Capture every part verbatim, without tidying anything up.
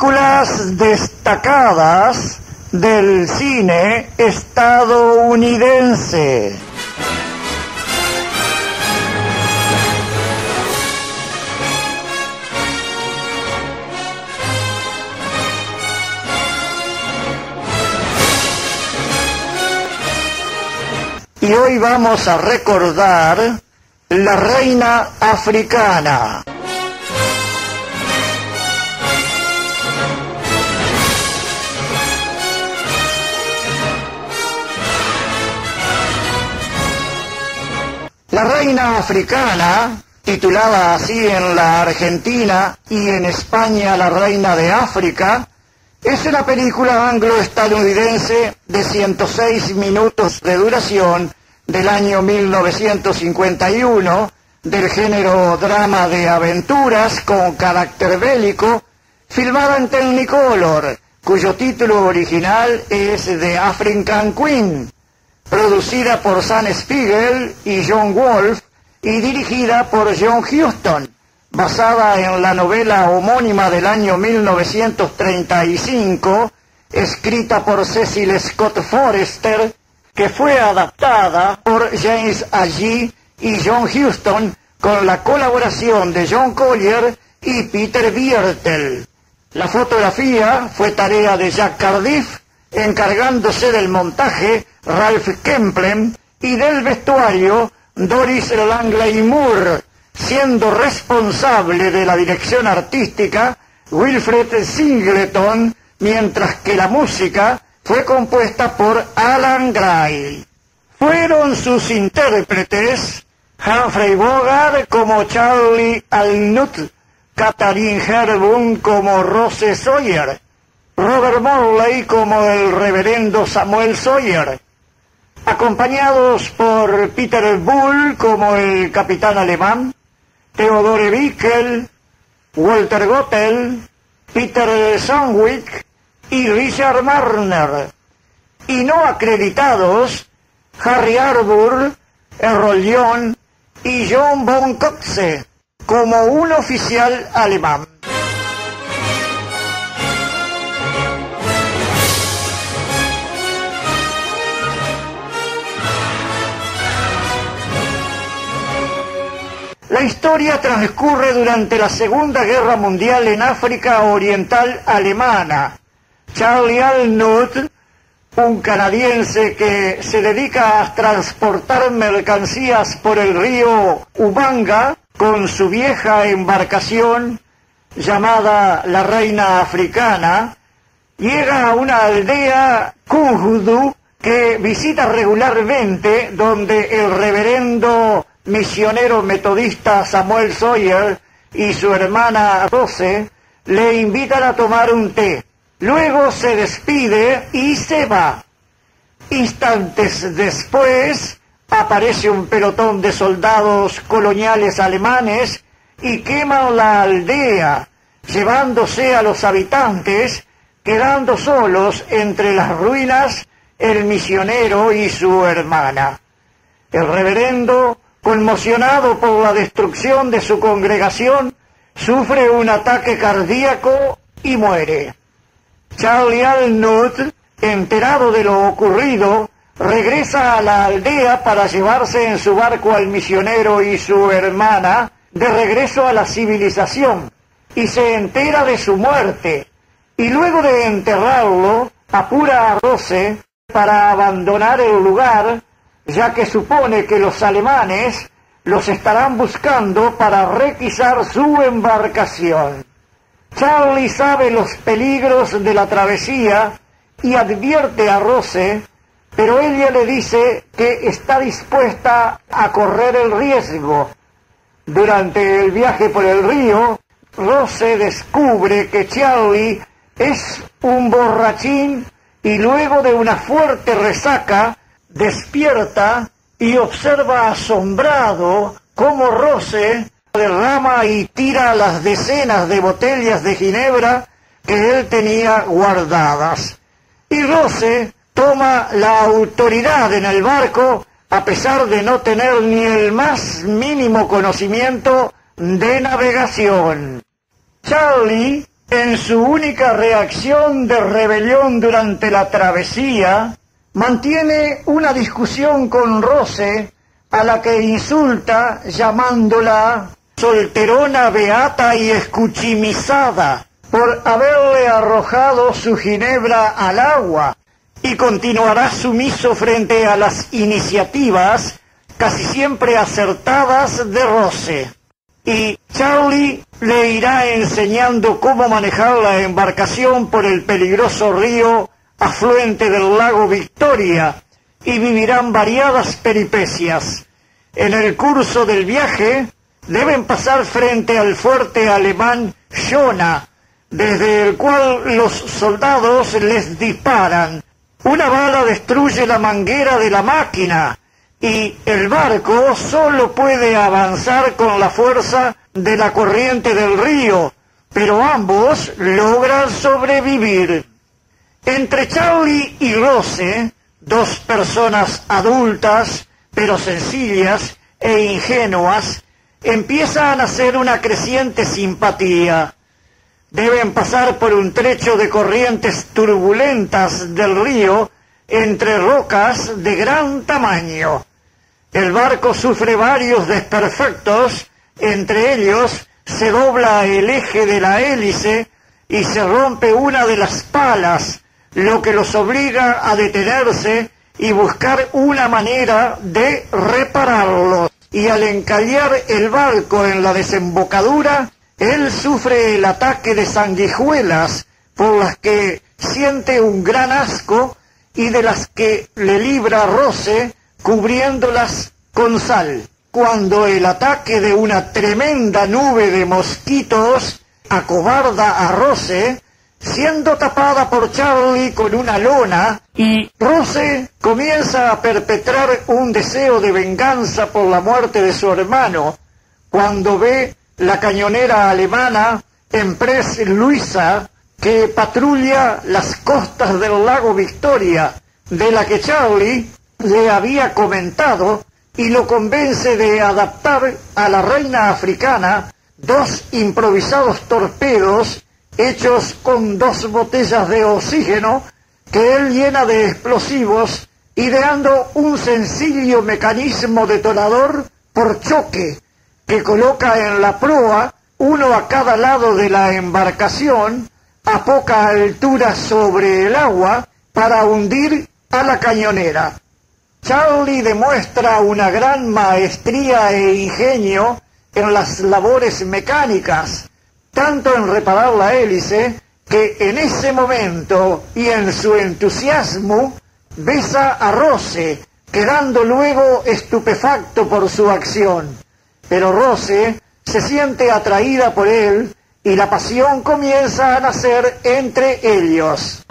películas destacadas del cine estadounidense. Y hoy vamos a recordar La Reina Africana. La Reina Africana, titulada así en la Argentina y en España La Reina de África, es una película anglo-estadounidense de ciento seis minutos de duración del año mil novecientos cincuenta y uno, del género drama de aventuras con carácter bélico, filmada en Technicolor, cuyo título original es The African Queen, producida por Sam Spiegel y John Wolfe y dirigida por John Huston, basada en la novela homónima del año mil novecientos treinta y cinco, escrita por Cecil Scott Forster, que fue adaptada por James Agee y John Huston con la colaboración de John Collier y Peter Biertel. La fotografía fue tarea de Jack Cardiff, encargándose del montaje Ralph Kemplen y del vestuario Doris Langley Moore, siendo responsable de la dirección artística Wilfred Singleton, mientras que la música fue compuesta por Alan Gray. Fueron sus intérpretes Humphrey Bogart como Charlie Alnut, Katharine Hepburn como Rose Sawyer, Robert Morley como el reverendo Samuel Sawyer, acompañados por Peter Bull como el capitán alemán, Theodore Bickel, Walter Gottel, Peter Sandwick y Richard Marner, y no acreditados Harry Harbour, Errol Young y John von Coxe como un oficial alemán. La historia transcurre durante la Segunda Guerra Mundial en África Oriental Alemana. Charlie Alnut, un canadiense que se dedica a transportar mercancías por el río Ubanga con su vieja embarcación llamada La Reina Africana, llega a una aldea Kunhudu que visita regularmente, donde el reverendo misionero metodista Samuel Sawyer y su hermana Rose le invitan a tomar un té. Luego se despide y se va. Instantes después aparece un pelotón de soldados coloniales alemanes y queman la aldea, llevándose a los habitantes, quedando solos entre las ruinas el misionero y su hermana. El reverendo, conmocionado por la destrucción de su congregación, sufre un ataque cardíaco y muere. Charlie Alnut, enterado de lo ocurrido, regresa a la aldea para llevarse en su barco al misionero y su hermana de regreso a la civilización, y se entera de su muerte, y luego de enterrarlo, apura a Rose para abandonar el lugar, ya que supone que los alemanes los estarán buscando para requisar su embarcación. Charlie sabe los peligros de la travesía y advierte a Rose, pero ella le dice que está dispuesta a correr el riesgo. Durante el viaje por el río, Rose descubre que Charlie es un borrachín y luego de una fuerte resaca despierta y observa asombrado cómo Rose derrama y tira las decenas de botellas de ginebra que él tenía guardadas. Y Rose toma la autoridad en el barco a pesar de no tener ni el más mínimo conocimiento de navegación. Charlie en su única reacción de rebelión durante la travesía, mantiene una discusión con Rose, a la que insulta llamándola solterona beata y escuchimizada por haberle arrojado su ginebra al agua, y continuará sumiso frente a las iniciativas casi siempre acertadas de Rose. Y Charlie le irá enseñando cómo manejar la embarcación por el peligroso río afluente del lago Victoria, y vivirán variadas peripecias. En el curso del viaje deben pasar frente al fuerte alemán Schona, desde el cual los soldados les disparan. Una bala destruye la manguera de la máquina, y el barco solo puede avanzar con la fuerza de la corriente del río, pero ambos logran sobrevivir. Entre Charlie y Rose, dos personas adultas, pero sencillas e ingenuas, empieza a nacer una creciente simpatía. Deben pasar por un trecho de corrientes turbulentas del río entre rocas de gran tamaño. El barco sufre varios desperfectos, entre ellos se dobla el eje de la hélice y se rompe una de las palas, lo que los obliga a detenerse y buscar una manera de repararlo. Y al encallar el barco en la desembocadura, él sufre el ataque de sanguijuelas, por las que siente un gran asco y de las que le libra Rose cubriéndolas con sal. Cuando el ataque de una tremenda nube de mosquitos acobarda a Rose, siendo tapada por Charlie con una lona, y Rose comienza a perpetrar un deseo de venganza por la muerte de su hermano, cuando ve la cañonera alemana Empress Luisa, que patrulla las costas del lago Victoria, de la que Charlie le había comentado, y lo convence de adaptar a la reina africana dos improvisados torpedos hechos con dos botellas de oxígeno que él llena de explosivos, ideando un sencillo mecanismo detonador por choque que coloca en la proa, uno a cada lado de la embarcación, a poca altura sobre el agua, para hundir a la cañonera. Charlie demuestra una gran maestría e ingenio en las labores mecánicas, tanto en reparar la hélice, que en ese momento y en su entusiasmo besa a Rose, quedando luego estupefacto por su acción. Pero Rose se siente atraída por él y la pasión comienza a nacer entre ellos.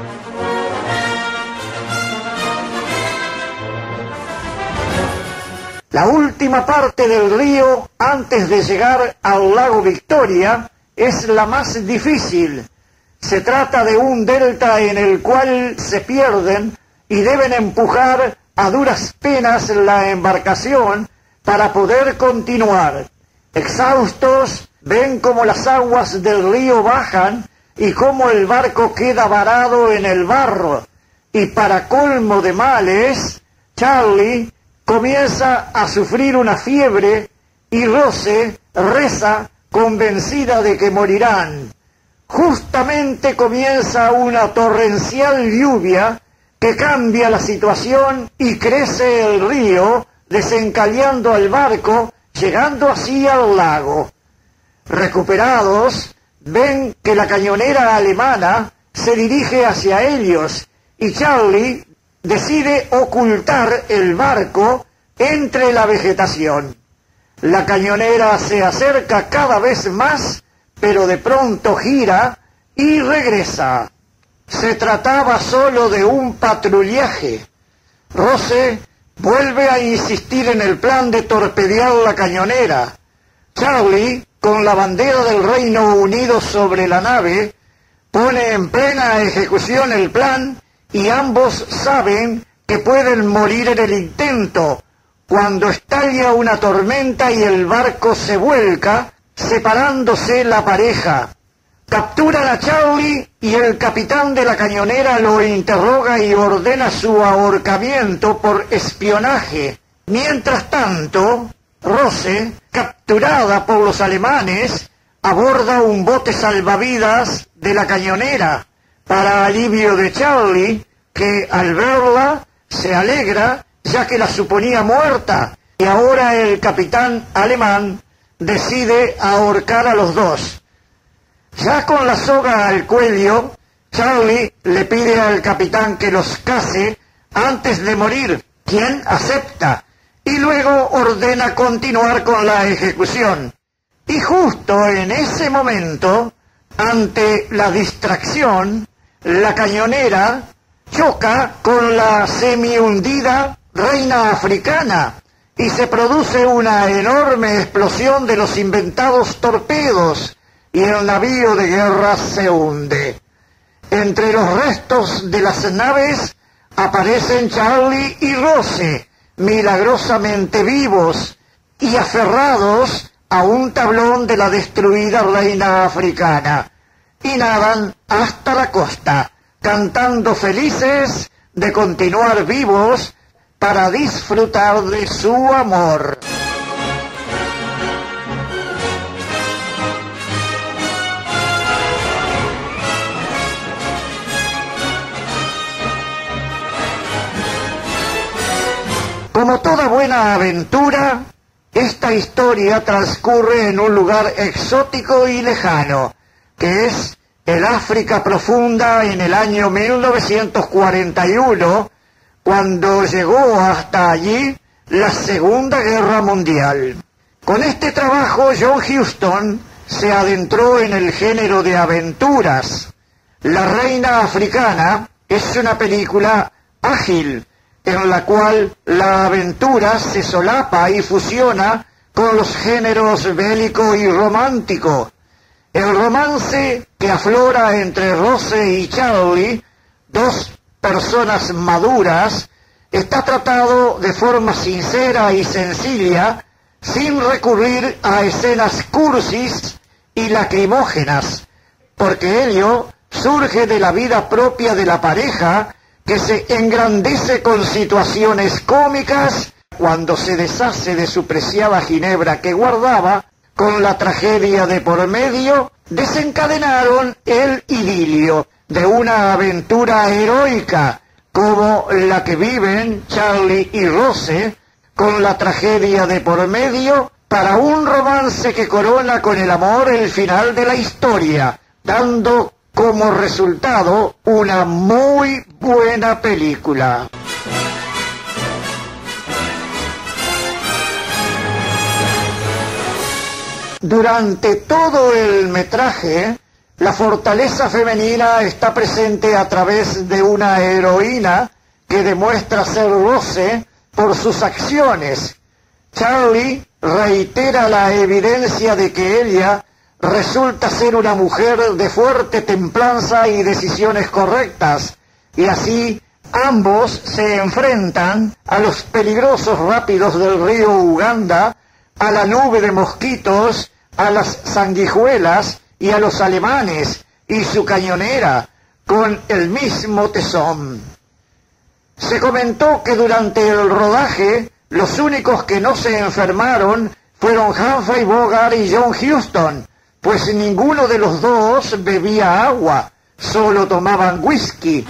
La última parte del río, antes de llegar al lago Victoria, es la más difícil. Se trata de un delta en el cual se pierden y deben empujar a duras penas la embarcación para poder continuar. Exhaustos, ven cómo las aguas del río bajan y cómo el barco queda varado en el barro. Y para colmo de males, Charlie comienza a sufrir una fiebre y Rose reza convencida de que morirán. Justamente comienza una torrencial lluvia que cambia la situación y crece el río, desencallando al barco, llegando así al lago. Recuperados, ven que la cañonera alemana se dirige hacia ellos y Charlie decide ocultar el barco entre la vegetación. La cañonera se acerca cada vez más, pero de pronto gira y regresa. Se trataba solo de un patrullaje. Rose vuelve a insistir en el plan de torpedear la cañonera. Charlie, con la bandera del Reino Unido sobre la nave, pone en plena ejecución el plan y ambos saben que pueden morir en el intento, cuando estalla una tormenta y el barco se vuelca, separándose la pareja. Capturan a Charlie y el capitán de la cañonera lo interroga y ordena su ahorcamiento por espionaje. Mientras tanto, Rose, capturada por los alemanes, aborda un bote salvavidas de la cañonera, para alivio de Charlie, que al verla se alegra ya que la suponía muerta, y ahora el capitán alemán decide ahorcar a los dos. Ya con la soga al cuello, Charlie le pide al capitán que los case antes de morir, quien acepta, y luego ordena continuar con la ejecución. Y justo en ese momento, ante la distracción, la cañonera choca con la semi-hundida reina africana y se produce una enorme explosión de los inventados torpedos y el navío de guerra se hunde. Entre los restos de las naves aparecen Charlie y Rose, milagrosamente vivos y aferrados a un tablón de la destruida reina africana, y nadan hasta la costa, cantando felices de continuar vivos para disfrutar de su amor. Como toda buena aventura, esta historia transcurre en un lugar exótico y lejano, que es el África profunda en el año mil novecientos cuarenta y uno, cuando llegó hasta allí la Segunda Guerra Mundial. Con este trabajo, John Huston se adentró en el género de aventuras. La Reina Africana es una película ágil, en la cual la aventura se solapa y fusiona con los géneros bélico y romántico. El romance que aflora entre Rose y Charlie, dos personas maduras, está tratado de forma sincera y sencilla, sin recurrir a escenas cursis y lacrimógenas, porque ello surge de la vida propia de la pareja, que se engrandece con situaciones cómicas cuando se deshace de su preciada ginebra que guardaba. Con la tragedia de por medio, desencadenaron el idilio de una aventura heroica como la que viven Charlie y Rose, con la tragedia de por medio, para un romance que corona con el amor el final de la historia, dando como resultado una muy buena película. Durante todo el metraje, la fortaleza femenina está presente a través de una heroína que demuestra ser Rose por sus acciones. Charlie reitera la evidencia de que ella resulta ser una mujer de fuerte templanza y decisiones correctas, y así ambos se enfrentan a los peligrosos rápidos del río Uganda, a la nube de mosquitos, a las sanguijuelas y a los alemanes y su cañonera, con el mismo tesón. Se comentó que durante el rodaje los únicos que no se enfermaron fueron Humphrey Bogart y John Huston, pues ninguno de los dos bebía agua, solo tomaban whisky.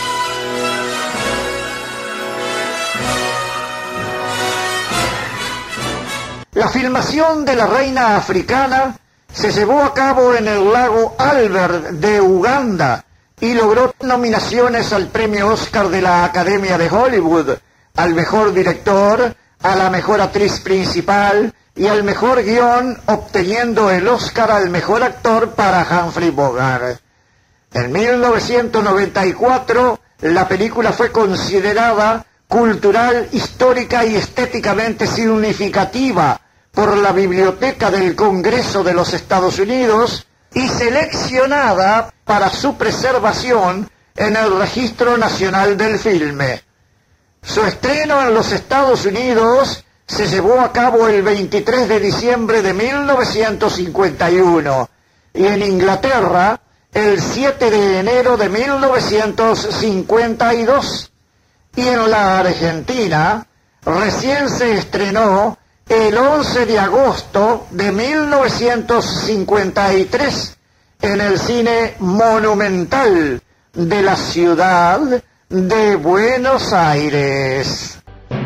La filmación de La Reina Africana se llevó a cabo en el lago Albert de Uganda y logró nominaciones al premio Oscar de la Academia de Hollywood, al mejor director, a la mejor actriz principal y al mejor guión, obteniendo el Oscar al mejor actor para Humphrey Bogart. En mil novecientos noventa y cuatro, la película fue considerada cultural, histórica y estéticamente significativa por la Biblioteca del Congreso de los Estados Unidos y seleccionada para su preservación en el Registro Nacional del Filme. Su estreno en los Estados Unidos se llevó a cabo el veintitrés de diciembre de mil novecientos cincuenta y uno, y en Inglaterra el siete de enero de mil novecientos cincuenta y dos, y en la Argentina recién se estrenó el once de agosto de mil novecientos cincuenta y tres en el cine Monumental de la ciudad de Buenos Aires.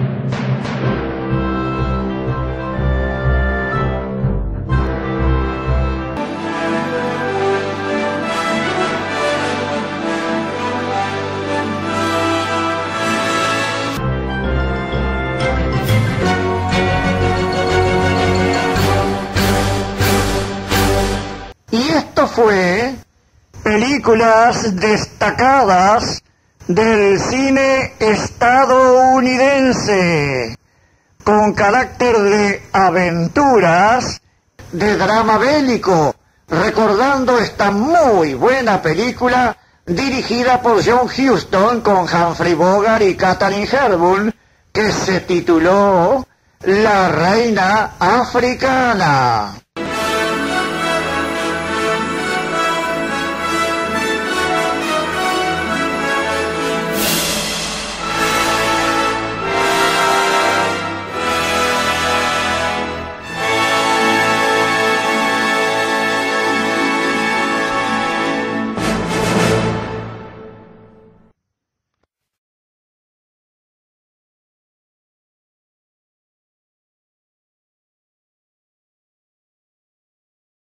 Y esto fue películas destacadas del cine estadounidense, con carácter de aventuras, de drama bélico, recordando esta muy buena película dirigida por John Huston con Humphrey Bogart y Katharine Hepburn, que se tituló La Reina Africana.